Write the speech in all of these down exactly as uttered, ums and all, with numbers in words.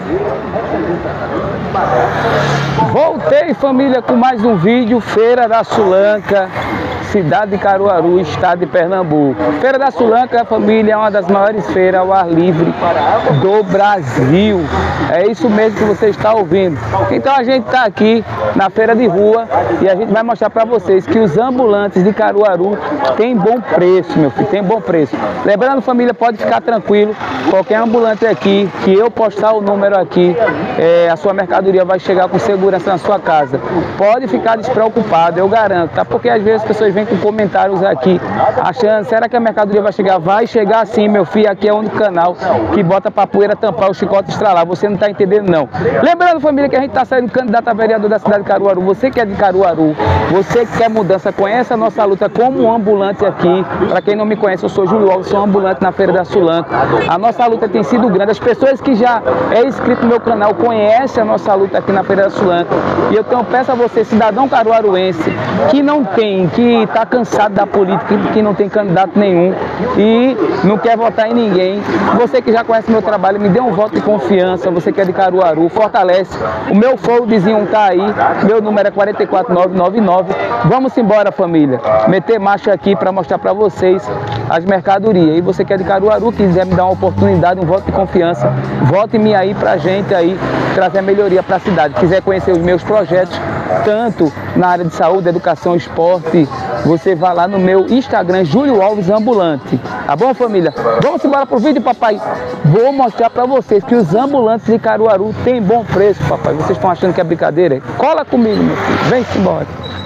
Voltei, família, com mais um vídeo. Feira da Sulanca, cidade de Caruaru, estado de Pernambuco. Feira da Sulanca, família, é uma das maiores feiras ao ar livre do Brasil. É isso mesmo que você está ouvindo. Então a gente está aqui na feira de rua e a gente vai mostrar para vocês que os ambulantes de Caruaru têm bom preço, meu filho, tem bom preço. Lembrando, família, pode ficar tranquilo, qualquer ambulante aqui, que eu postar o número aqui, é, a sua mercadoria vai chegar com segurança na sua casa. Pode ficar despreocupado, eu garanto, tá? Porque às vezes as pessoas vêm com comentários aqui, achando, será que a mercadoria vai chegar? Vai chegar sim, meu filho, aqui é o único canal que bota pra poeira tampar, o chicote estralar, você não tá entendendo não. Lembrando, família, que a gente tá saindo candidato a vereador da cidade de Caruaru. Você que é de Caruaru, você que quer mudança, conhece a nossa luta como ambulante aqui. Pra quem não me conhece, eu sou Júlio Alves, sou ambulante na Feira da Sulanca. A nossa luta tem sido grande, as pessoas que já é inscrito no meu canal conhecem a nossa luta aqui na Feira da Sulanca. E eu tenho, peço a você, cidadão caruaruense, que não tem, que está cansado da política, que não tem candidato nenhum e não quer votar em ninguém. Você que já conhece meu trabalho, me dê um voto de confiança. Você que é de Caruaru, fortalece. O meu foldzinho tá aí, meu número é quatro quatro nove nove nove. Vamos embora, família. Meter marcha aqui para mostrar para vocês as mercadorias. E você que é de Caruaru, quiser me dar uma oportunidade, um voto de confiança, vote-me aí pra gente aí trazer melhoria para a cidade. Quiser conhecer os meus projetos, tanto na área de saúde, educação, esporte, você vai lá no meu Instagram, Júlio Alves Ambulante. Tá bom, família? Vamos embora pro vídeo, papai. Vou mostrar para vocês que os ambulantes de Caruaru têm bom preço, papai. Vocês estão achando que é brincadeira? Cola comigo, meu filho. Vem-se embora.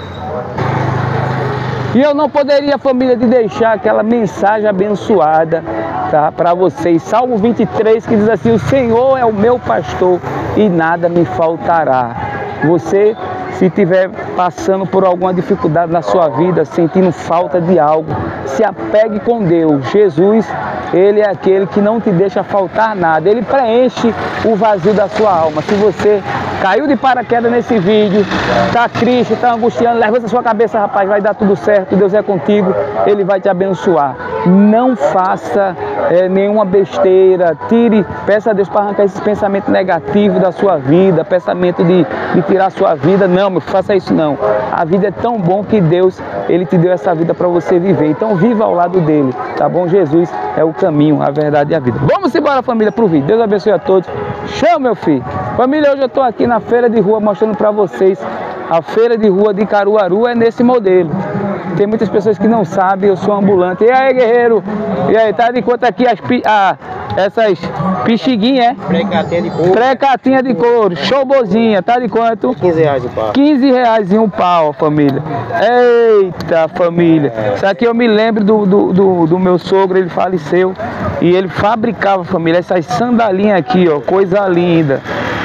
E eu não poderia, família, de deixar aquela mensagem abençoada, tá, para vocês. Salmo vinte e três, que diz assim: o Senhor é o meu pastor e nada me faltará. Você, se estiver passando por alguma dificuldade na sua vida, sentindo falta de algo, se apegue com Deus. Jesus, Ele é aquele que não te deixa faltar nada. Ele preenche o vazio da sua alma. Se você caiu de paraquedas nesse vídeo, está triste, está angustiando, levanta a sua cabeça, rapaz, vai dar tudo certo, Deus é contigo, Ele vai te abençoar. Não faça é, nenhuma besteira, tire, peça a Deus para arrancar esses pensamentos negativos da sua vida, pensamento de, de tirar a sua vida. Não, meu, faça isso não. A vida é tão bom que Deus, Ele te deu essa vida para você viver. Então viva ao lado dele, tá bom? Jesus é o caminho, a verdade e a vida. Vamos embora, família, pro vídeo. Deus abençoe a todos. Chama, meu filho. Família, hoje eu tô aqui na feira de rua mostrando para vocês. A feira de rua de Caruaru é nesse modelo. Tem muitas pessoas que não sabem, eu sou ambulante. E aí, guerreiro? E aí, tá de quanto aqui as a, essas pixiguinhas, é? Precatinha de couro. Precatinha de couro, showbozinha, tá de quanto? quinze reais o pau. quinze reais e um pau, família. Eita, família. É. Isso aqui eu me lembro do, do, do, do meu sogro, ele faleceu. E ele fabricava, família, essas sandalinhas aqui, ó, coisa linda.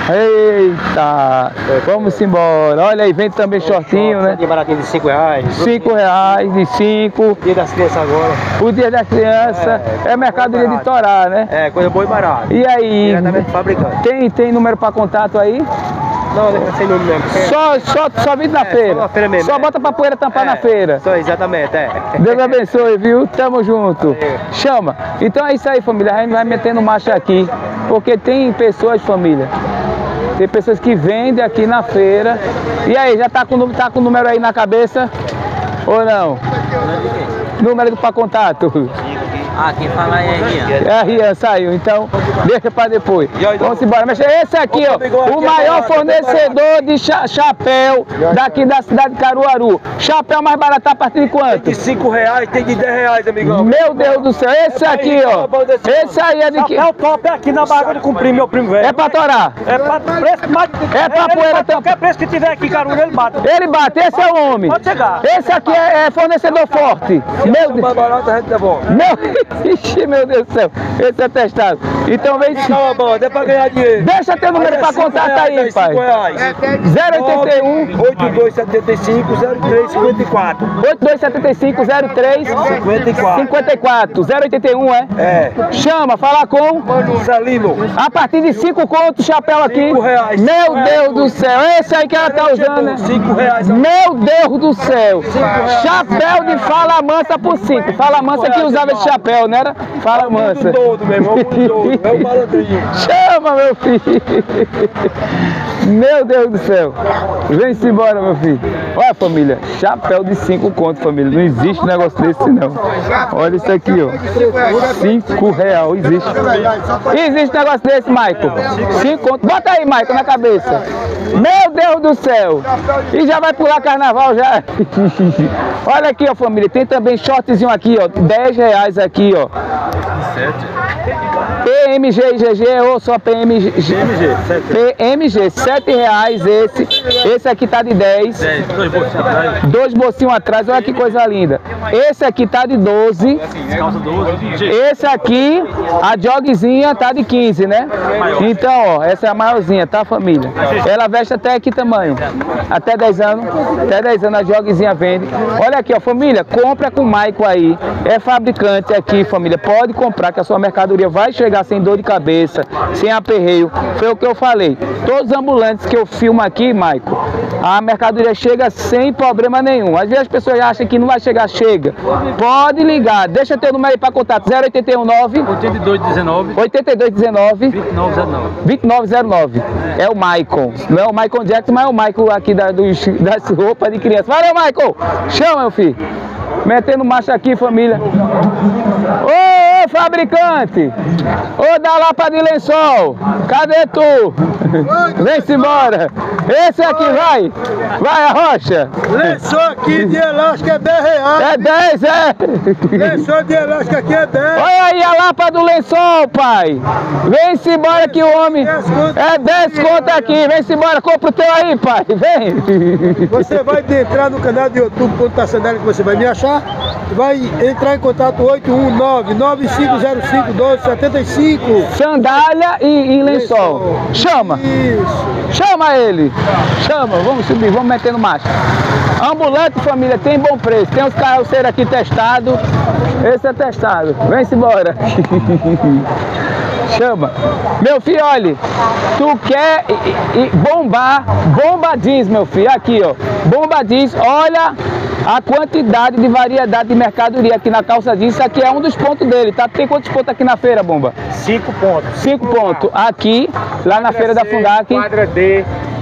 Eita, vamos embora. Olha aí, vem também shortinho, né? Baratinho de cinco reais. cinco reais, de cinco. Dia das crianças agora. O dia das crianças é, é mercadoria de Torá, né? É, coisa boa e barata. E aí? Diretamente fabricante. Tem, tem número para contato aí? Não, não sem número mesmo. Só, só, só vindo na é, feira. Só na feira mesmo. Só é. bota pra poeira tampar é, na feira. Só, exatamente, é. Deus abençoe, viu? Tamo junto. Valeu. Chama. Então é isso aí, família. A gente vai metendo marcha aqui. Porque tem pessoas, família. Tem pessoas que vendem aqui na feira. E aí, já tá com, tá com o número aí na cabeça? Ou não? Número para contato. Ah, quem fala é Rian. É a Rian, saiu, então deixa para depois. Vamos embora. Mas esse aqui, ó, o maior fornecedor de cha chapéu daqui da cidade de Caruaru. Chapéu mais barato a partir de quanto? Tem de cinco reais, tem de dez reais, amigão. Meu Deus do céu, esse aqui, ó. Esse aí é de que? Chapéu top é aqui na Barra de Cumprir, meu primo velho. É pra torar? É pra preço mais. É pra poeira tampar. Qualquer preço que tiver aqui em Caruaru, ele bate. Ele bate, esse é o homem. Pode chegar. Esse aqui é, é fornecedor forte. Meu Deus. Mais barato a gente devolve. Meu... Ixi, meu Deus do céu, esse é testado. Então vem... Calma, banda, é pra ganhar dinheiro. Deixa teu número pra contato aí, pai. zero oito um, oito dois sete cinco, zero três cinco quatro. oito dois sete cinco, zero três cinco quatro. zero oito um, é? É. Chama, fala com... Salino. A partir de cinco contos, chapéu aqui. cinco reais. Meu Deus do céu, esse aí que ela tá usando, né? cinco reais. Meu Deus do céu. Chapéu de fala mansa por cinco. Fala mansa que usava esse chapéu, não era? Fala mansa. Todo, meu irmão, todo. É o malandrinho. Chama, meu filho. Meu Deus do céu. Vem-se embora, meu filho. Olha, família, chapéu de cinco conto, família. Não existe negócio desse, não. Olha isso aqui, ó. Cinco real, existe. Existe negócio desse, Michael? Cinco conto. Bota aí, Michael, na cabeça. Meu Deus do céu. E já vai pular carnaval, já. Olha aqui, ó, família. Tem também shortzinho aqui, ó. dez reais aqui, ó. P M G e G G ou só P M G? P M G, sete reais esse. Esse aqui tá de dez. Dois bolsinhos atrás. Dois bolsinhos atrás, olha que coisa linda. Esse aqui tá de doze. Calça doze. Esse aqui, a jogzinha tá de quinze, né? Então, ó, essa é a maiorzinha, tá, família? Ela veste até que tamanho? Até dez anos. Até dez anos a jogzinha vende. Olha aqui, ó, família, compra com o Michael aí. É fabricante aqui, família. Pode comprar que a sua mercadoria vai chegar sem dor de cabeça, sem aperreio. Foi o que eu falei. Todos os ambulantes que eu filmo aqui, Michael, a mercadoria chega sem problema nenhum. Às vezes as pessoas acham que não vai chegar, chega. Pode ligar. Deixa teu número aí para contato. zero oito nove, oitenta e dois, dezenove. oitenta e dois, dezenove, vinte e nove, zero nove. vinte e nove zero nove. É o Michael. Não é o Michael Jackson, mas é o Michael aqui da, dos, das roupas de criança. Valeu, Michael! Chama, meu filho. Metendo marcha aqui, família. Ô, ô, fabricante! Ô, da Lapa de Lençol! Cadê tu? Vem-se embora! Esse aqui, vai! Vai, a rocha! Lençol aqui de elástico é dez reais. É dez, é? Lençol de elástico aqui é dez. Olha aí a Lapa do Lençol, pai! Vem-se embora que o homem... É dez conto aqui, vem-se embora, compra o teu aí, pai! Vem! Você vai entrar no canal do YouTube, quando tá sandália que você vai me achar, vai entrar em contato oito um nove, nove cinco zero cinco, doze setenta e cinco. Sandália e, e lençol. Chama! Isso. Chama ele! Chama! Vamos subir, vamos metendo marcha. Ambulante, família, tem bom preço. Tem os carroceiros aqui testados. Esse é testado. Vem-se embora. Chama. Meu filho, olha, tu quer e, e bombar, bomba jeans, meu filho, aqui, ó, bomba jeans, olha a quantidade de variedade de mercadoria aqui na calça jeans. Isso aqui é um dos pontos dele, tá? Tem quantos pontos aqui na feira, bomba? Cinco pontos. Cinco pontos. Aqui, lá na feira da Fundac. Quadra D,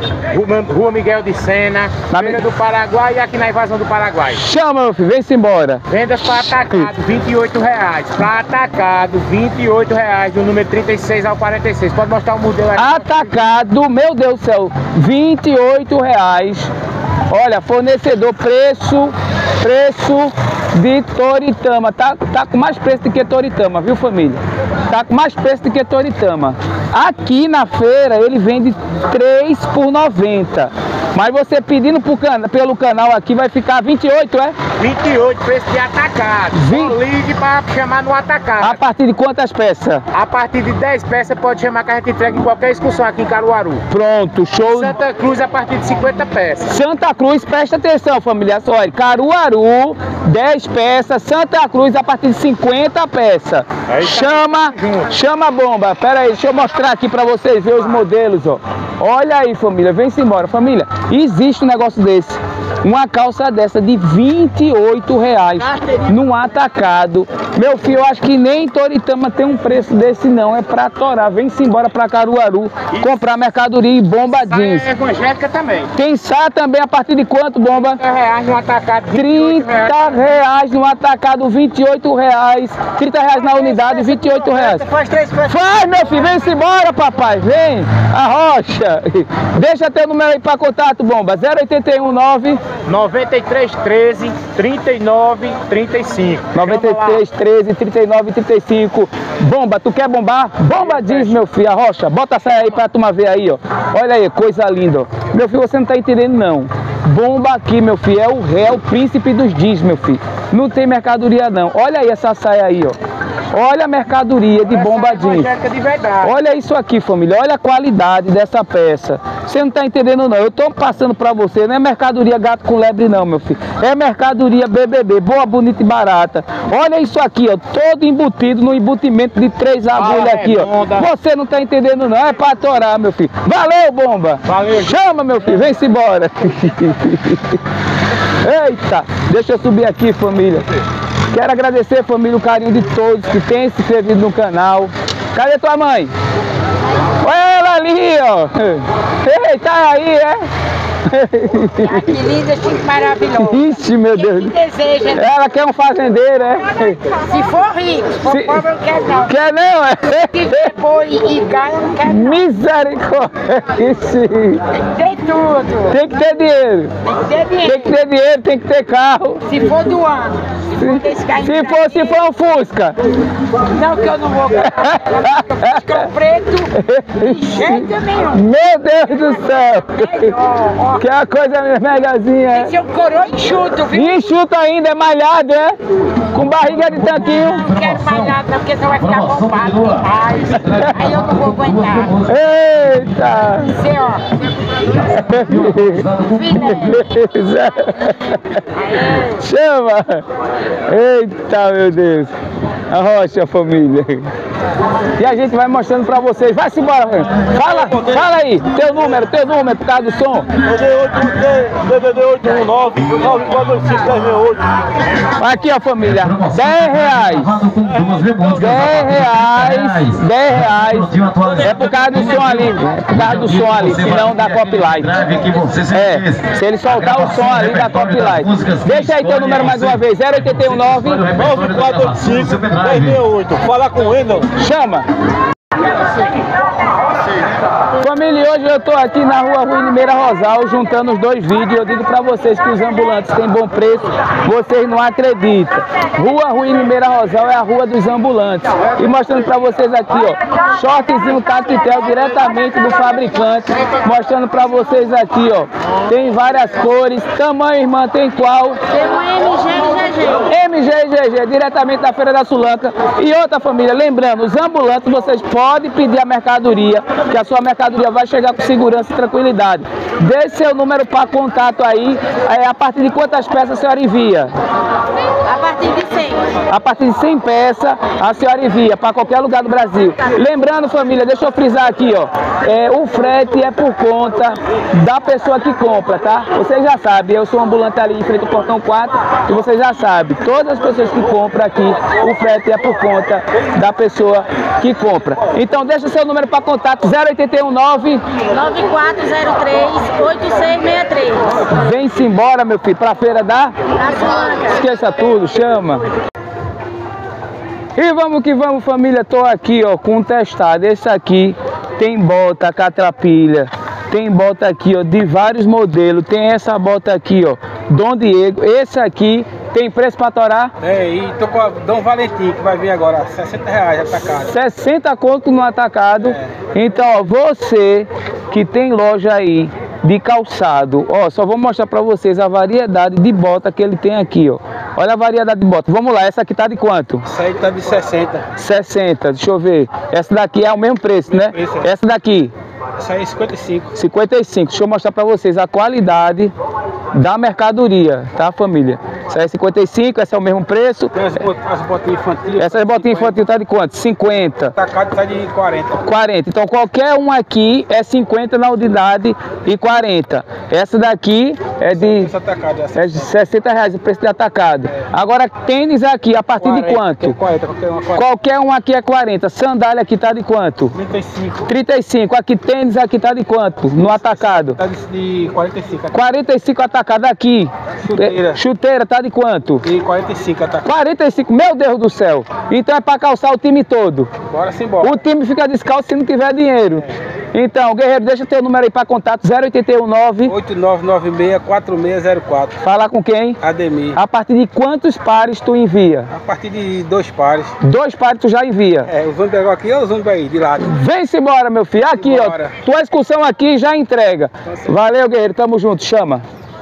Rua Miguel de Sena, na Feira do Paraguai e aqui na Invasão do Paraguai. Chama, meu filho, vem-se embora. Vendas para atacado, vinte e oito reais. Para atacado, vinte e oito reais, do número trinta e seis ao quarenta e seis. Pode mostrar o modelo aí. Atacado, meu Deus do céu, vinte e oito reais. Olha, fornecedor, preço, preço de Toritama. Tá, tá com mais preço do que Toritama, viu, família? Tá com mais preço do que Toritama. Aqui na feira ele vende três por noventa. Mas você pedindo pro cana, pelo canal aqui vai ficar vinte e oito, é? vinte e oito, preço de atacado. vinte... Ligue para chamar no atacado. A partir de quantas peças? A partir de dez peças pode chamar que a gente entrega em qualquer excursão aqui em Caruaru. Pronto, show. Santa Cruz a partir de cinquenta peças. Santa Cruz, presta atenção, família. Olha, Caruaru, dez peças. Santa Cruz a partir de cinquenta peças. Aí, chama, tá chama a bomba. Pera aí, deixa eu mostrar aqui para vocês verem os modelos, ó. Olha aí, família, vem-se embora. Família, existe um negócio desse. Uma calça dessa de vinte e oito reais num atacado. Meu filho, eu acho que nem em Toritama tem um preço desse não. É pra torar. Vem-se embora pra Caruaru comprar mercadoria e bomba jeans. É evangélica também. Tem saia também a partir de quanto, bomba? trinta reais no atacado. trinta reais no atacado, vinte e oito reais. trinta reais na unidade, vinte e oito reais. Faz três peças. Faz, meu filho, vem-se embora, papai. Vem, a rocha. Deixa teu número aí para contato, bomba. zero oito um nove, noventa e três, treze, trinta e nove, trinta e cinco. noventa e três, treze, trinta e nove, trinta e cinco. Bomba, tu quer bombar? Bomba jeans, meu filho, a rocha. Bota a saia aí pra turma ver aí, ó. Olha aí, coisa linda, ó. Meu filho, você não tá entendendo, não. Bomba aqui, meu filho, é o rei, é o príncipe dos jeans, meu filho. Não tem mercadoria, não. Olha aí essa saia aí, ó. Olha a mercadoria de bomba jeans. Olha isso aqui, família. Olha a qualidade dessa peça. Você não tá entendendo, não. Eu tô passando pra você. Não é mercadoria gato com lebre, não, meu filho. É mercadoria B B B. Boa, bonita e barata. Olha isso aqui, ó. Todo embutido no embutimento de três agulhas aqui, ó. Você não tá entendendo, não. É pra torar, meu filho. Valeu, bomba. Valeu. Chama, meu filho. Vem-se embora. Eita. Deixa eu subir aqui, família. Quero agradecer, família, o carinho de todos que têm se inscrevido no canal. Cadê tua mãe? Olha ela ali, ó. Eita, aí, é? Que linda, Chico, maravilhoso. Ixi, meu Deus. Que deseja? Ela quer um fazendeiro, é? Se for rico, se for Se... pobre, eu não quero não. Quer não, é? Se for boi e galo, eu não quero não. Misericórdia. Tem que ter tudo. Tem que ter dinheiro. Tem que ter dinheiro. Tem que ter dinheiro, tem que ter carro. Se for do ano. Se for desse carro. Se for, se for um Fusca. Não, que eu não vou comprar. Fusca preto, de jeito nenhum. Meu Deus do céu. Melhor. Que é a coisa megazinha, é? Esse é um coroa enxuto, viu? E enxuto ainda, é malhado, é? Com barriga de tanquinho. Não quero mais nada, não, porque você vai ficar bombado demais. Aí eu não vou aguentar. Eita! Você, ó. Beleza. Chama! Eita, meu Deus! A rocha, família. E a gente vai mostrando pra vocês. Vai-se embora, velho. Fala, fala aí. Teu número, teu número por causa do som. D D D oito um nove, nove quatro dois cinco, dez seis oito. Aqui, ó, família. dez reais. dez reais. dez reais. É por causa do som ali. É por causa do som ali, senão dá copyright. É, se ele soltar o som ali, dá copyright. Deixa aí teu número mais uma vez. zero oito um nove, nove quatro oito cinco, dez seis oito. Fala com ele. Chama! Família, hoje eu tô aqui na rua Rui Limeira Rosal, juntando os dois vídeos. Eu digo pra vocês que os ambulantes têm bom preço, vocês não acreditam. Rua Rui Limeira Rosal é a rua dos ambulantes. E mostrando pra vocês aqui, ó, shortzinho Tactel diretamente do fabricante. Mostrando pra vocês aqui, ó, tem várias cores. Tamanho, irmã, tem qual? Tem um M G e G G. M G e G G, diretamente da Feira da Sulanca. E outra, família, lembrando, os ambulantes, vocês podem pedir a mercadoria, que a sua mercadoria vai chegar com segurança e tranquilidade. Deixe seu número para contato aí. É, a partir de quantas peças a senhora envia? A partir de cem. A partir de cem peças a senhora envia para qualquer lugar do Brasil. Lembrando, família, deixa eu frisar aqui, ó, é, o frete é por conta da pessoa que compra, tá? Vocês já sabem, eu sou ambulante ali em frente ao portão quatro e vocês já sabem, todas as pessoas que compram aqui, o frete é por conta da pessoa que compra. Então deixa seu número para contato zero oito um nove, nove quatro zero três, oito seis seis três. Vem-se embora, meu filho, para a feira da... Da Sulanca. Esqueça tudo, chama. E vamos que vamos, família. Tô aqui, ó, com um testado. Esse aqui tem bota Caterpillar. Tem bota aqui, ó, de vários modelos. Tem essa bota aqui, ó, Dom Diego. Esse aqui tem preço para torar? É, e tô com a Dom Valentim, que vai vir agora, sessenta reais atacado. sessenta conto no atacado. É. Então, ó, você que tem loja aí de calçado, ó, só vou mostrar para vocês a variedade de bota que ele tem aqui, ó. Olha a variedade de bota. Vamos lá, essa aqui tá de quanto? Essa aí tá de sessenta. sessenta, deixa eu ver. Essa daqui é o mesmo preço, né? Preço, é. Essa daqui? Essa aí é cinquenta e cinco. cinquenta e cinco. Deixa eu mostrar para vocês a qualidade da mercadoria, tá, família? Essa é cinquenta e cinco, essa é o mesmo preço. Tem as, bot as botinhas infantis. Essas botinhas infantis tá de quanto? cinquenta. Atacado tá de quarenta. quarenta. Então qualquer um aqui é cinquenta na unidade e quarenta. Essa daqui é de, atacado, é de sessenta reais o preço de atacado. É. Agora tênis aqui a partir quarenta, de quanto? quarenta, qualquer, um, quarenta. Qualquer um aqui é quarenta. Sandália aqui tá de quanto? trinta e cinco. trinta e cinco. Aqui tênis aqui tá de quanto? No atacado? Tá de quarenta e cinco. quarenta e cinco atacado aqui. Chuteira. Chuteira tá de quanto? E quarenta e cinco atacado. quarenta e cinco, meu Deus do céu. Então é para calçar o time todo. Bora sim, bora. O time fica descalço se não tiver dinheiro. É. Então, guerreiro, deixa teu número aí para contato zero oito um nove, oito nove nove seis, quatro seis zero quatro. Falar com quem? Ademir. A partir de quantos pares tu envia? A partir de dois pares. Dois pares tu já envia? É, os ônibus aqui ou os ônibus aí, de lado. Vem-se embora, meu filho. Aqui, ó. Tua excursão aqui já entrega. Então, valeu, guerreiro. Tamo junto. Chama.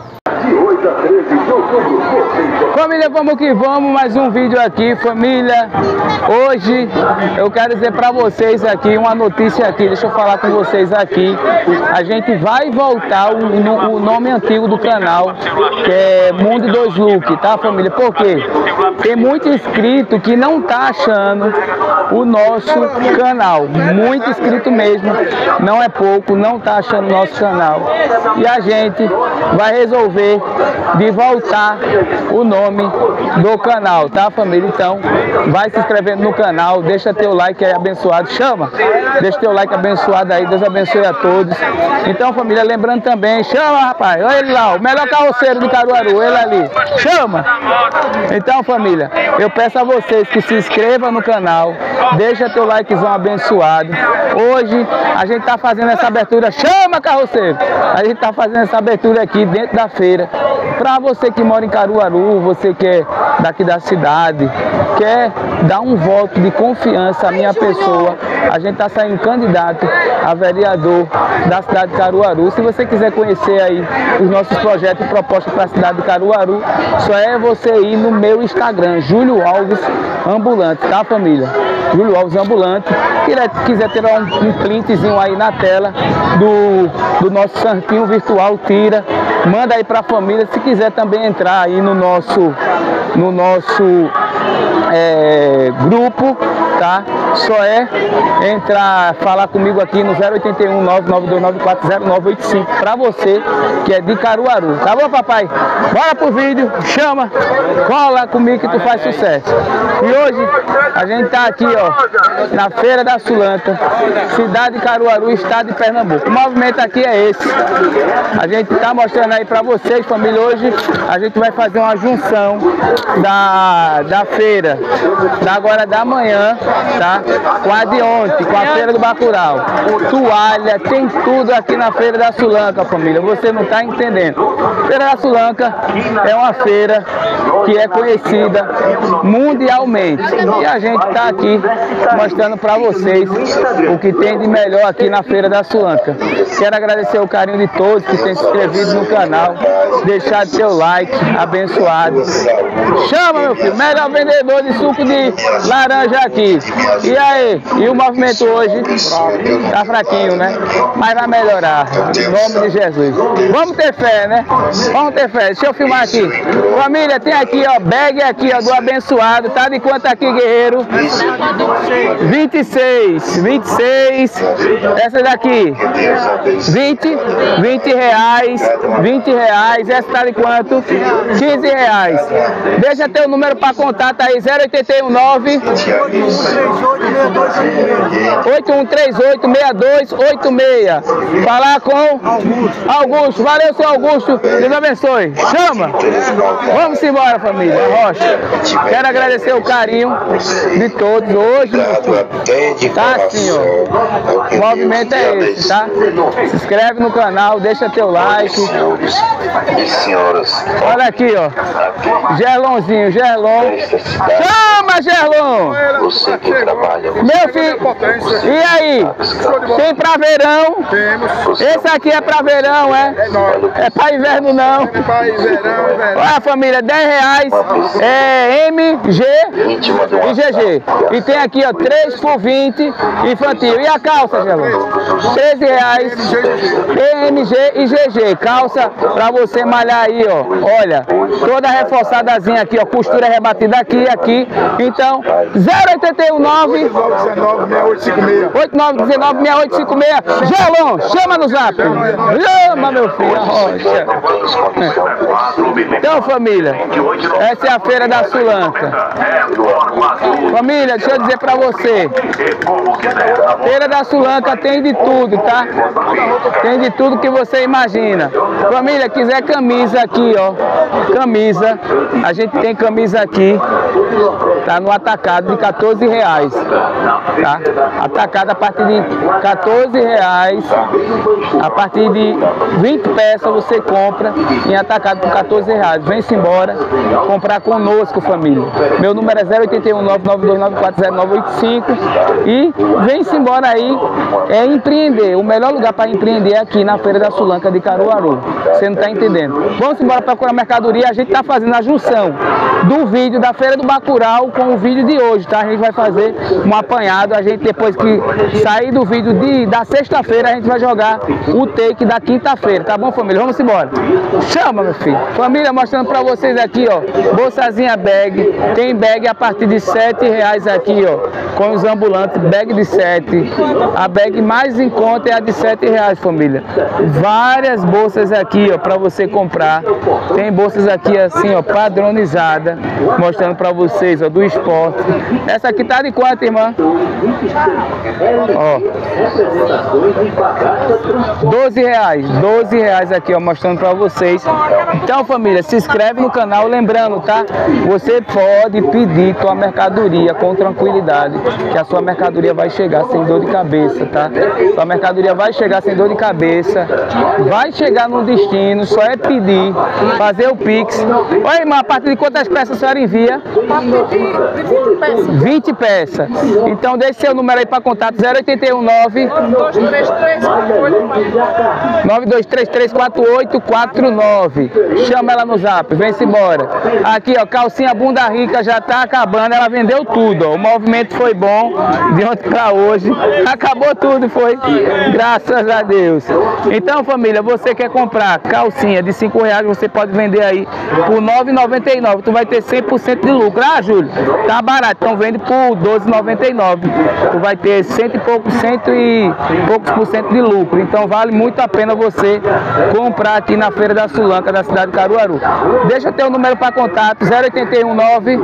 Família, vamos que vamos, mais um vídeo aqui, família. Hoje eu quero dizer pra vocês aqui uma notícia aqui, deixa eu falar com vocês aqui. A gente vai voltar o, o nome antigo do canal, que é Mundo dois Look, tá, família? Por quê? Tem muito inscrito que não tá achando o nosso canal, muito inscrito mesmo, não é pouco, não tá achando o nosso canal. E a gente vai resolver de voltar o nome do canal, tá, família? Então, vai se inscrevendo no canal, deixa teu like aí abençoado, chama, deixa teu like abençoado aí, Deus abençoe a todos. Então, família, lembrando também, chama, rapaz, olha ele lá, o melhor carroceiro de Caruaru, ele ali, chama. Então, família, eu peço a vocês que se inscrevam no canal, deixa teu likezão abençoado. Hoje a gente tá fazendo essa abertura, chama, carroceiro, a gente tá fazendo essa abertura aqui dentro da feira, para você que mora em Caruaru, você que é daqui da cidade, quer dar um voto de confiança à minha pessoa, a gente está saindo candidato a vereador da cidade de Caruaru. Se você quiser conhecer aí os nossos projetos e propostas para a cidade de Caruaru, só é você ir no meu Instagram, Júlio Alves Ambulante, tá, família? Júlio Alves Ambulante. Se quiser ter um, um printzinho aí na tela do, do nosso santinho virtual, tira, manda aí para a família. Se quiser também entrar aí no nosso, no nosso é, grupo, tá? Só é entrar, falar comigo aqui no zero oito um, nove nove dois nove quatro zero nove oito cinco para você que é de Caruaru. Tá bom, papai? Bora pro vídeo, chama, cola comigo que tu faz sucesso. E hoje a gente tá aqui, ó, na Feira da Sulanca, cidade de Caruaru, estado de Pernambuco. O movimento aqui é esse. A gente tá mostrando aí para vocês, família. Hoje a gente vai fazer uma junção da, da feira, da agora da manhã, tá? Com a de ontem, com a Feira do Bacurau. Toalha, tem tudo aqui na Feira da Sulanca, família. Você não tá entendendo. Feira da Sulanca é uma feira que é conhecida mundialmente. E a gente tá aqui mostrando para vocês o que tem de melhor aqui na Feira da Sulanca. Quero agradecer o carinho de todos que têm se inscrevido no canal, deixar seu like, abençoado. Chama, meu filho, melhor vendedor de suco de laranja aqui. E aí, e o movimento hoje tá fraquinho, né? Mas vai melhorar, em nome de Jesus. Vamos ter fé, né? Vamos ter fé. Deixa eu filmar aqui. Família, tem aqui, ó, bag aqui, ó, do abençoado. Tá de quanto aqui, guerreiro? vinte e seis. vinte e seis. Essa daqui? vinte. vinte reais. vinte reais. Essa tá de quanto? quinze reais. Deixa teu número para contato aí, zero oito um nove oito um três oito seis dois oito seis. Falar com Augusto. Valeu, seu Augusto. Deus abençoe. Chama. Vamos embora, família. Rocha. Quero agradecer o carinho de todos hoje. Tá assim, ó. O movimento é esse, tá? Se inscreve no canal, deixa teu like. Olha aqui, ó. Gerlonzinho, Gerlon. Chama, Gerlon. Você que trabalha. Meu filho, e aí? Tem pra verão? Temos. Esse aqui é pra verão, é? É pra inverno não. Olha, família, dez reais é M G e G G. E tem aqui, ó, três por vinte infantil. E a calça, Gelão? treze reais E M G e G G. Calça pra você malhar aí, ó. Olha, toda reforçadazinha aqui, ó. Costura rebatida aqui, aqui. Então, zero oito um nove oito nove um nove seis oito cinco seis. Gelon, chama no zap. Chama, meu filho, a rocha. Então, família, essa é a Feira da Sulanca. Família, deixa eu dizer pra você. Feira da Sulanca tem de tudo, tá? Tem de tudo que você imagina. Família, quiser camisa aqui, ó. Camisa. A gente tem camisa aqui. Tá no atacado de quatorze reais. Tá? Atacado a partir de quatorze reais. A partir de vinte peças você compra em atacado por quatorze reais. Vem-se embora comprar conosco, família. Meu número é zero oito um nove nove dois nove quatro zero nove oito cinco. E vem-se embora aí, é empreender. O melhor lugar para empreender é aqui na Feira da Sulanca de Caruaru. Você não está entendendo. Vamos embora procurar mercadoria. A gente está fazendo a junção do vídeo da Feira do Bacurau com o vídeo de hoje, tá? A gente vai fazer um apanhado, a gente depois que sair do vídeo de, da sexta-feira, a gente vai jogar o take da quinta-feira, tá bom, família? Vamos embora. Chama, meu filho. Família, mostrando pra vocês aqui, ó, bolsazinha bag, tem bag a partir de sete reais aqui, ó, com os ambulantes, bag de sete. A bag mais em conta é a de sete reais, família. Várias bolsas aqui, ó, pra você comprar. Tem bolsas aqui assim, ó, padronizada, mostrando pra vocês, ó, do esporte. Essa aqui tá de quanto, irmã? Ó, doze reais, doze reais aqui, ó, mostrando pra vocês. Então, família, se inscreve no canal, lembrando, tá? Você pode pedir tua mercadoria com tranquilidade, que a sua mercadoria vai chegar sem dor de cabeça, tá? Sua mercadoria vai chegar sem dor de cabeça, vai chegar no destino, só é pedir, fazer o Pix. Oi, irmã, a partir de quantas peças a senhora envia? A partir de vinte peças. vinte peças. Então, deixe seu número aí para contato, zero oito um nove, nove dois três três quatro oito quatro nove. Chama ela no zap, vem-se embora. Aqui, ó, calcinha bunda rica já tá acabando, ela vendeu tudo, ó. O movimento foi bom, de ontem para hoje. Acabou tudo, foi. Graças a Deus. Então, família, você quer comprar calcinha de cinco reais, você pode vender aí por nove reais e noventa e nove centavos. Tu vai ter cem por cento de lucro. Ah, Júlio, tá barato, então vende por doze reais e noventa e nove centavos. Tu vai ter cento e poucos, cento e poucos por cento de lucro. Então vale muito a pena você comprar aqui na Feira da Sulanca, da cidade de Caruaru. Deixa teu número para contato, zero oito um nove,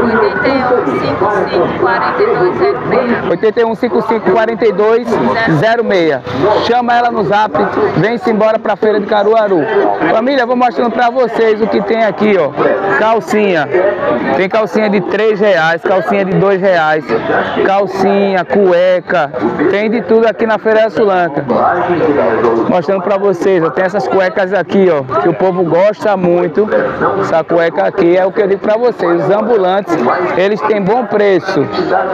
oito um cinco cinco quatro dois zero seis. Chama ela no zap, vem-se embora pra Feira de Caruaru. Família, vou mostrando pra vocês o que tem aqui, ó. Calcinha. Tem calcinha de três reais, calcinha de dois reais, calcinha, cueca, tem de tudo aqui na Feira da Sulanca. Mostrando pra vocês, ó, tem essas cuecas aqui, ó, que o povo gosta muito. Essa cueca aqui é o que eu digo pra vocês, os ambulantes, eles têm bom preço.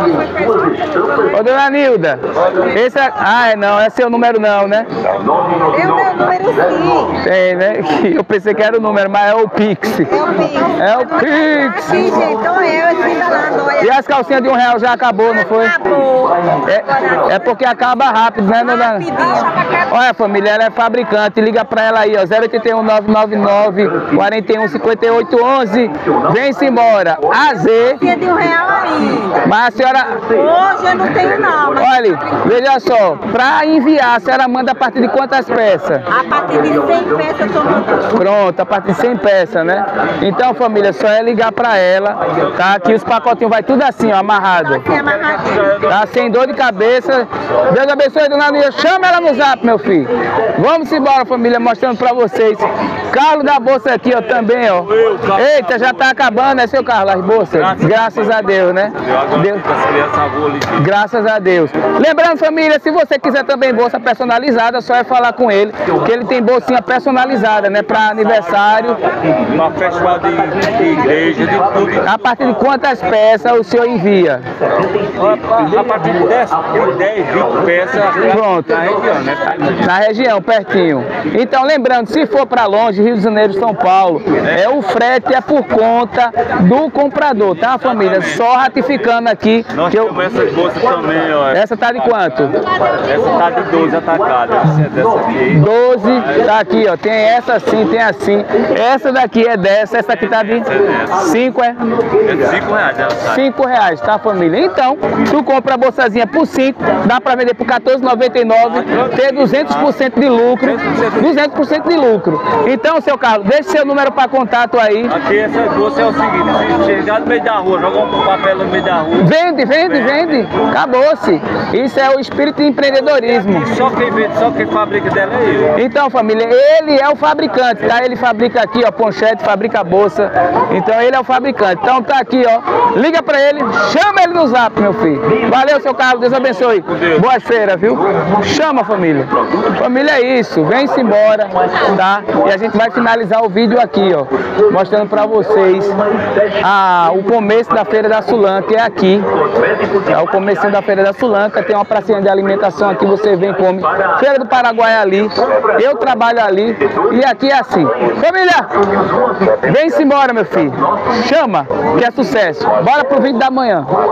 Ô, dona Nilda, esse é... Ah, é não, é seu número não, né? É o meu número sim. Tem, né? Eu pensei que era o número, mas é o Pix. É o Pix. É o Pix. Sim, gente, então eu estou falando, olha. E as calcinhas de um real já acabou, não foi? Acabou. É, é porque acaba rápido, né, dona? Rapidinho. Olha, família, ela é fabricante, liga pra ela aí, ó, zero oito um nove nove nove quatro um cinco oito um um. Vem-se embora. A Z. Tinha de um real ainda. Mas a senhora... Hoje eu não tenho não. Mas Olha, veja só, pra enviar, a senhora manda a partir de quantas peças? a partir de cem peças eu estou mandando. Pronto, a partir de cem peças, né? Então, família, só é ligar pra ela, tá? Aqui os pacotinhos vai tudo assim, ó, amarrado. Assim, amarradinho. Tá sem dor de cabeça. Deus abençoe, dona Nilda. Chama ela no zap, meu filho. Vamos embora, família, mostrando pra vocês. Carlos da bolsa aqui, ó, também, ó. Eita, já tá acabando, né, seu Carlos, as bolsas? Graças a Deus, né? Deus. Graças a Deus. Lembrando, família, se você quiser também bolsa personalizada, só é falar com ele, que ele tem bolsinha personalizada, né? Pra aniversário. Uma festival de, de igreja, de tudo. A partir de quantas peças o senhor envia? A, a partir de dez, vinte peças. Pronto. Na região, né? Na região, pertinho. Então, lembrando, se for para longe, Rio de Janeiro, São Paulo, é o frete é por conta do comprador, tá, família? Só ratificando aqui. Nós que eu... temos essas bolsas também, ó. Essa tá de quanto? Essa tá de doze atacadas. Dessa aqui. doze, tá aqui, ó. Tem essa assim, tem assim. Essa daqui é dessa, essa aqui tá de cinco, é? É de cinco reais, ela sai. cinco reais, tá, família? Então, tu compra a bolsazinha por cinco, dá pra vender por quatorze reais e noventa e nove centavos, ter duzentos por cento de lucro. duzentos por cento de lucro. Então, seu Carlos, deixe seu número para contato aí. Aqui essa bolsa é o seguinte, se chegar no meio da rua, jogar um papel no meio da rua. Vende, vende, vende. Acabou-se. Isso é o espírito de empreendedorismo. Só quem vende, só quem fabrica dela é eu. Então, família, ele é o fabricante, tá? Ele fabrica aqui, ó, ponchete, fabrica bolsa. Então, ele é o fabricante. Então, tá aqui, ó. Liga pra ele, chama ele no zap, meu filho. filho. Valeu, seu Carlos, Deus abençoe. Boas feiras, viu? Chama, família. Família é isso, vem-se embora, tá? E a gente vai finalizar o vídeo aqui, ó, mostrando pra vocês a, o começo da Feira da Sulanca, é aqui. É o começo da Feira da Sulanca, tem uma pracinha de alimentação aqui, você vem e come. Feira do Paraguai ali, eu trabalho ali, e aqui é assim. Família, vem-se embora, meu filho. Chama, que é sucesso. Bora pro vídeo da manhã.